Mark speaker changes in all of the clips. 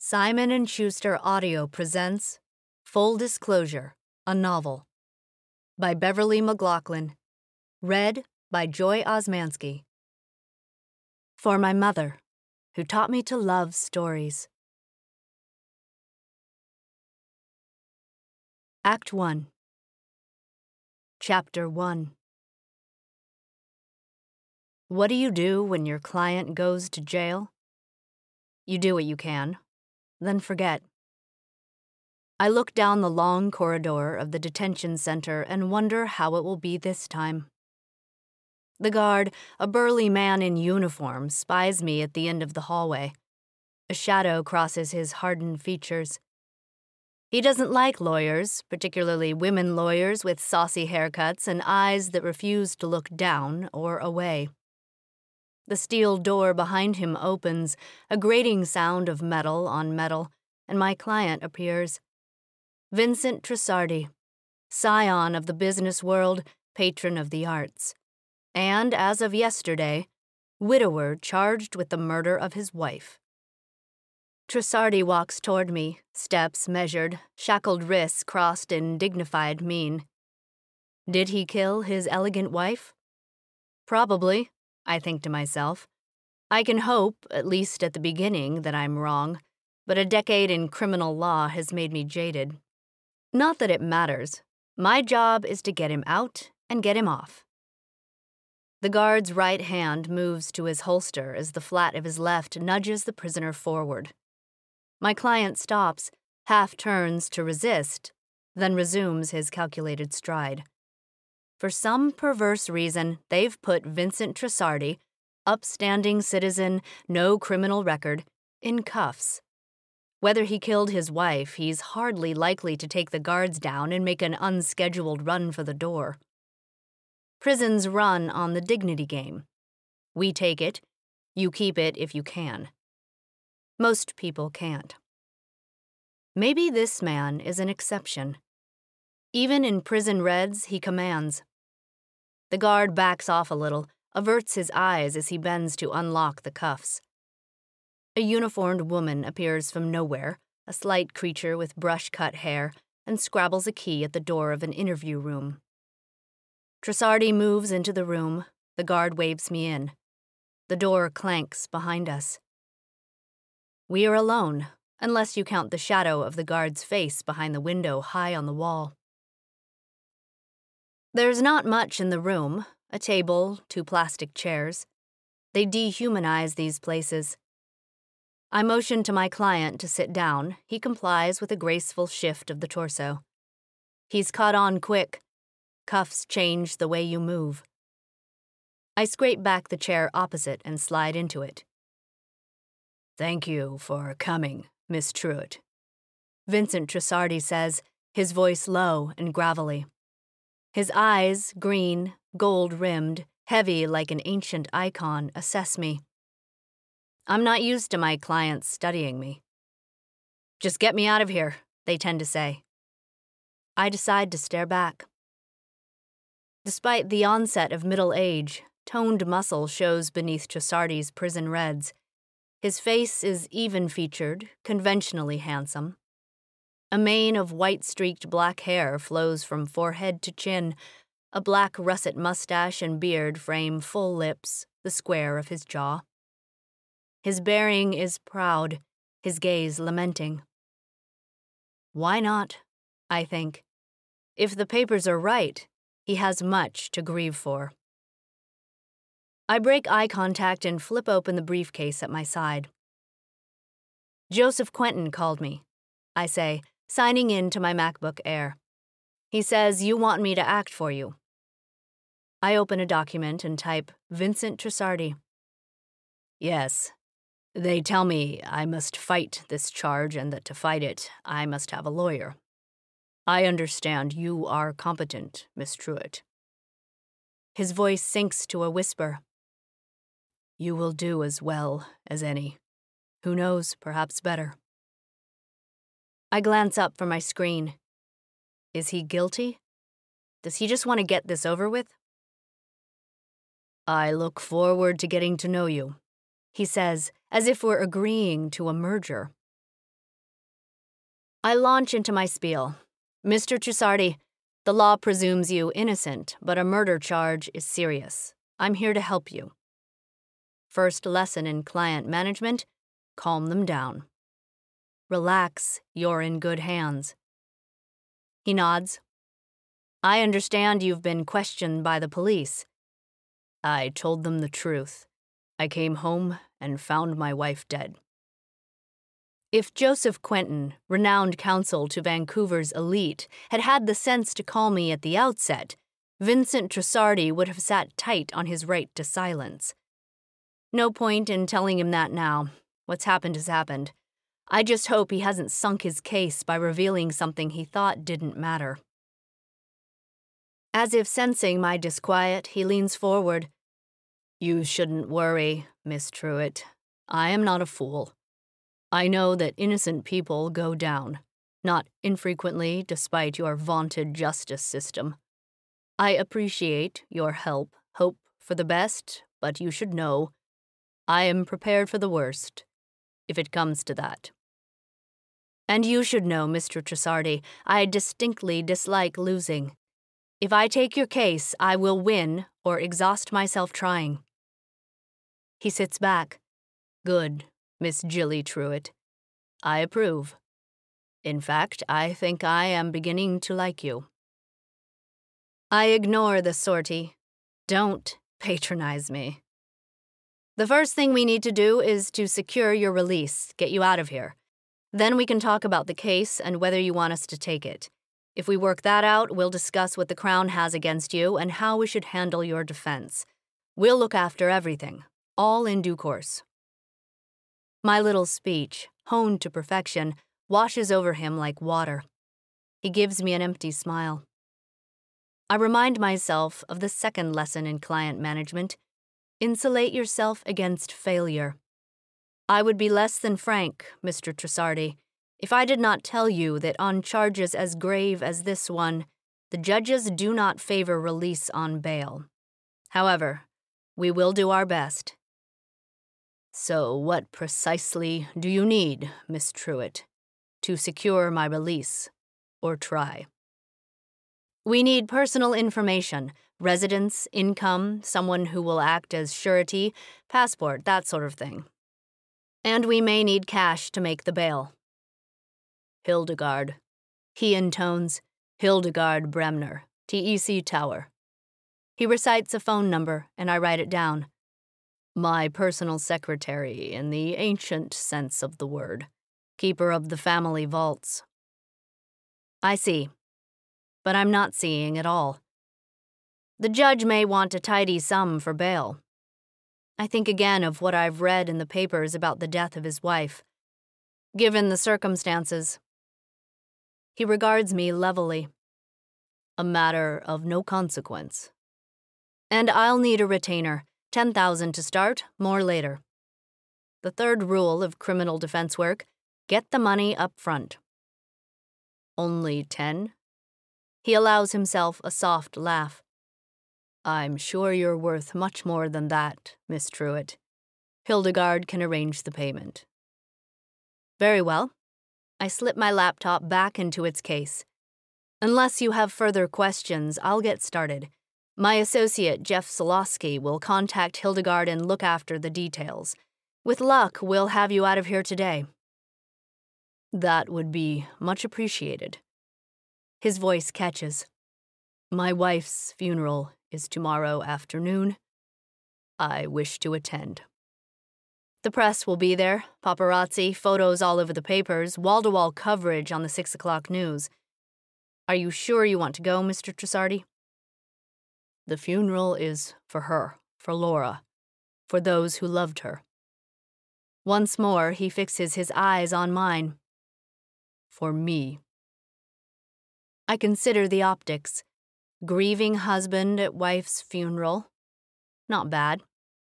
Speaker 1: Simon & Schuster Audio presents Full Disclosure, a Novel by Beverley McLachlin, read by Joy Osmanski. For my mother, who taught me to love stories. Act 1. Chapter 1. What do you do when your client goes to jail? You do what you can, then forget. I look down the long corridor of the detention center and wonder how it will be this time. The guard, a burly man in uniform, spies me at the end of the hallway. A shadow crosses his hardened features. He doesn't like lawyers, particularly women lawyers with saucy haircuts and eyes that refuse to look down or away. The steel door behind him opens, a grating sound of metal on metal, and my client appears. Vincent Truitt, scion of the business world, patron of the arts, and, as of yesterday, widower charged with the murder of his wife. Truitt walks toward me, steps measured, shackled wrists crossed in dignified mien. Did he kill his elegant wife? Probably, I think to myself. I can hope, at least at the beginning, that I'm wrong, but a decade in criminal law has made me jaded. Not that it matters. My job is to get him out and get him off. The guard's right hand moves to his holster as the flat of his left nudges the prisoner forward. My client stops, half turns to resist, then resumes his calculated stride. For some perverse reason, they've put Vincent Truitt, upstanding citizen, no criminal record, in cuffs. Whether he killed his wife, he's hardly likely to take the guards down and make an unscheduled run for the door. Prisons run on the dignity game. We take it, you keep it if you can. Most people can't. Maybe this man is an exception. Even in prison reds, he commands. The guard backs off a little, averts his eyes as he bends to unlock the cuffs. A uniformed woman appears from nowhere, a slight creature with brush-cut hair, and scrabbles a key at the door of an interview room. Truitt moves into the room. The guard waves me in. The door clanks behind us. We are alone, unless you count the shadow of the guard's face behind the window high on the wall. There's not much in the room, a table, 2 plastic chairs. They dehumanize these places. I motion to my client to sit down. He complies with a graceful shift of the torso. He's caught on quick. Cuffs change the way you move. I scrape back the chair opposite and slide into it. Thank you for coming, Miss Truitt, Vincent Truitt says, his voice low and gravelly. His eyes, green, gold-rimmed, heavy like an ancient icon, assess me. I'm not used to my clients studying me. Just get me out of here, they tend to say. I decide to stare back. Despite the onset of middle age, toned muscle shows beneath Truitt's prison reds. His face is even-featured, conventionally handsome. A mane of white-streaked black hair flows from forehead to chin. A black russet mustache and beard frame full lips, the square of his jaw. His bearing is proud, his gaze lamenting. Why not? I think. If the papers are right, he has much to grieve for. I break eye contact and flip open the briefcase at my side. Joseph Quentin called me, I say, signing in to my MacBook Air. He says you want me to act for you. I open a document and type Vincent Truitt. Yes. They tell me I must fight this charge and that to fight it, I must have a lawyer. I understand you are competent, Miss Truitt. His voice sinks to a whisper. You will do as well as any. Who knows, perhaps better. I glance up from my screen. Is he guilty? Does he just want to get this over with? I look forward to getting to know you, he says, as if we're agreeing to a merger. I launch into my spiel. Mr. Trussardi, the law presumes you innocent, but a murder charge is serious. I'm here to help you. First lesson in client management, calm them down. Relax, you're in good hands. He nods. I understand you've been questioned by the police. I told them the truth. I came home and found my wife dead. If Joseph Quentin, renowned counsel to Vancouver's elite, had had the sense to call me at the outset, Vincent Trussardi would have sat tight on his right to silence. No point in telling him that now. What's happened has happened. I just hope he hasn't sunk his case by revealing something he thought didn't matter. As if sensing my disquiet, he leans forward. You shouldn't worry, Miss Truitt. I am not a fool. I know that innocent people go down, not infrequently despite your vaunted justice system. I appreciate your help, hope for the best, but you should know, I am prepared for the worst, if it comes to that. And you should know, Mr. Trussardi, I distinctly dislike losing. If I take your case, I will win or exhaust myself trying. He sits back. Good, Miss Jilly Truitt. I approve. In fact, I think I am beginning to like you. I ignore the sortie. Don't patronize me. The first thing we need to do is to secure your release, get you out of here. Then we can talk about the case and whether you want us to take it. If we work that out, we'll discuss what the Crown has against you and how we should handle your defense. We'll look after everything, all in due course. My little speech, honed to perfection, washes over him like water. He gives me an empty smile. I remind myself of the second lesson in client management. Insulate yourself against failure. I would be less than frank, Mr. Trussardi, if I did not tell you that on charges as grave as this one, the judges do not favor release on bail. However, we will do our best. So what precisely do you need, Miss Truitt, to secure my release or try? We need personal information, residence, income, someone who will act as surety, passport, that sort of thing. And we may need cash to make the bail. Hildegard. He intones, Hildegard Bremner, TEC Tower. He recites a phone number, and I write it down. My personal secretary, in the ancient sense of the word. Keeper of the family vaults. I see. But I'm not seeing at all. The judge may want a tidy sum for bail. I think again of what I've read in the papers about the death of his wife. Given the circumstances. He regards me levelly. A matter of no consequence. And I'll need a retainer, $10,000 to start, more later. The third rule of criminal defense work, get the money up front. Only 10? He allows himself a soft laugh. I'm sure you're worth much more than that, Miss Truitt. Hildegard can arrange the payment. Very well. I slip my laptop back into its case. Unless you have further questions, I'll get started. My associate, Jeff Solosky, will contact Hildegard and look after the details. With luck, we'll have you out of here today. That would be much appreciated. His voice catches. My wife's funeral is tomorrow afternoon. I wish to attend. The press will be there, paparazzi, photos all over the papers, wall-to-wall coverage on the 6 o'clock news. Are you sure you want to go, Mr. Trussardi? The funeral is for her, for Laura, for those who loved her. Once more, he fixes his eyes on mine. For me. I consider the optics. Grieving husband at wife's funeral. Not bad.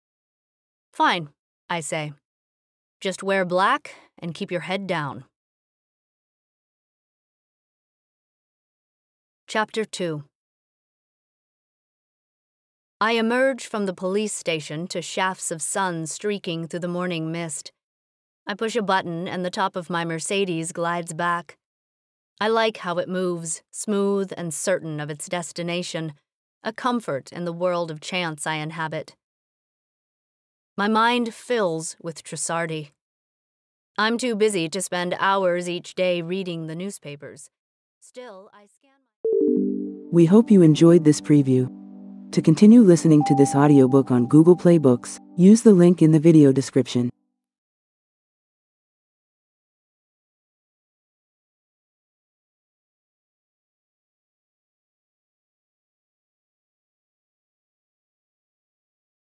Speaker 1: Fine, I say. Just wear black and keep your head down. Chapter 2. I emerge from the police station to shafts of sun streaking through the morning mist. I push a button and the top of my Mercedes glides back. I like how it moves, smooth and certain of its destination, a comfort in the world of chance I inhabit. My mind fills with Trussardi. I'm too busy to spend hours each day reading the newspapers. Still, I scan my...
Speaker 2: We hope you enjoyed this preview. To continue listening to this audiobook on Google Play Books, use the link in the video description.